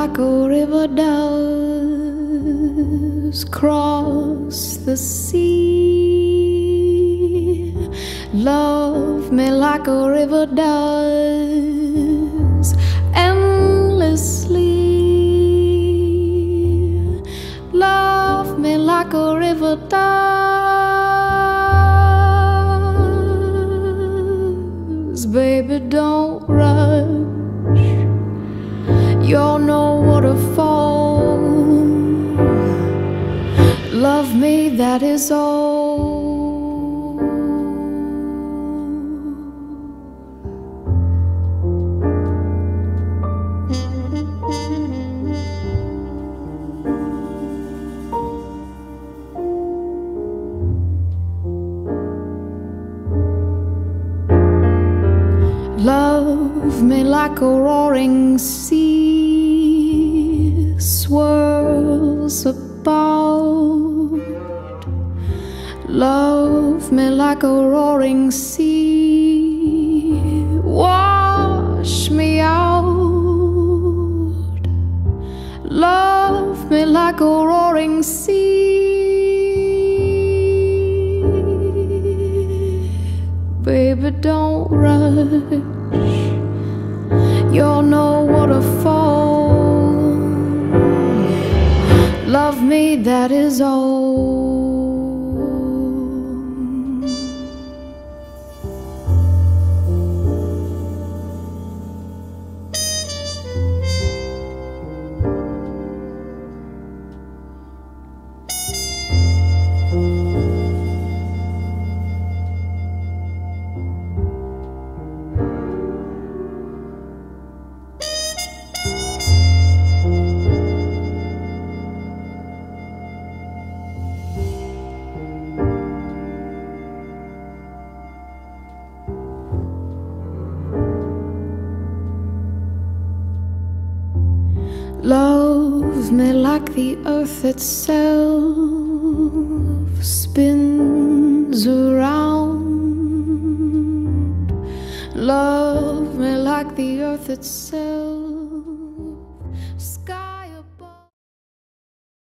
like a river does cross the sea. Love me like a river does endlessly. Love me like a river does. Baby, don't rush. You're no waterfall. Love me, that is all. Love me like a roaring sea swirls about. Love me like a roaring sea, wash me out. Love me like a roaring sea. Baby, don't rush. You're no waterfall. Love me, that is all. Love me like the earth itself spins around. Love me like the earth itself.